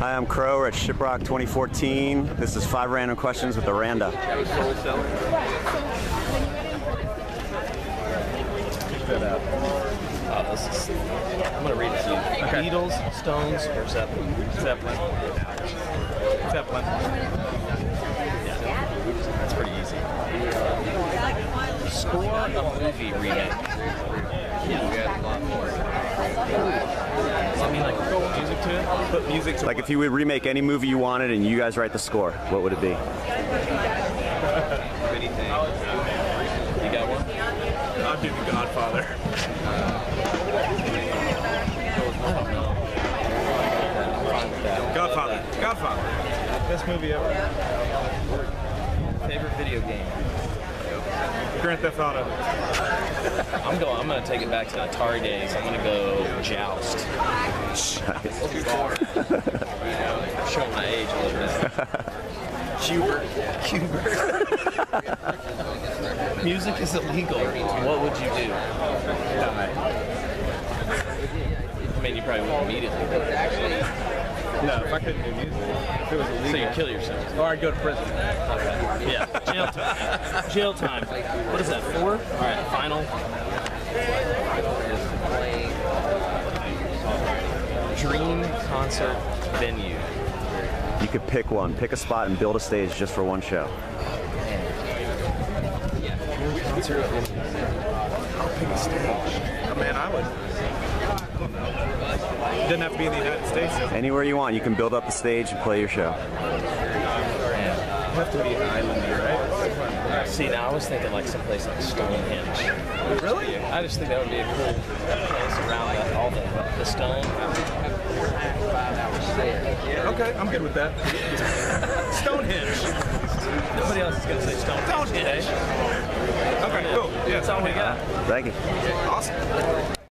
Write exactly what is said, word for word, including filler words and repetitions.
Hi, I'm Crow. We're at ShipRocked twenty fourteen. This is five random questions with Aranda. Check that out. Oh, this is. I'm gonna read it to you. Okay. Beatles, Stones, or Zeppelin? Zeppelin. Zeppelin. Yeah, that's pretty easy. Score a movie remake. Yeah, we had a lot more. I mean, like, throw music to it. Put music to Like what? if you would remake any movie you wanted and you guys write the score, what would it be? Anything. You got one? I'll do The Godfather. Godfather. Godfather. Best movie ever. Favorite video game? Grand Theft Auto. I'm going. I'm going to take it back to the Atari days. I'm going to go Joust. Showing my age a little bit. Hubert. Hubert. Music is illegal. What would you do? Die. I mean, you probably wouldn't immediately. No, if I couldn't do music, if it was illegal. So you'd kill yourself? Or I'd go to prison. Okay. Yeah, jail time. Jail time. What is that, four? All right, final. Dream concert venue. You could pick one. Pick a spot and build a stage just for one show. Dream concert venue. I'll pick a stage. Oh, man, I would. It doesn't have to be in the United States. Anywhere you want, you can build up the stage and play your show. You have to be an island here, right? See, now I was thinking like someplace like Stonehenge. Really? I just think that would be a cool place around that, all the, the stone. Okay, I'm good with that. Stonehenge. Nobody else is going to say Stonehenge. Stonehenge. Okay, cool. Yeah, that's all we got. Thank you. Awesome.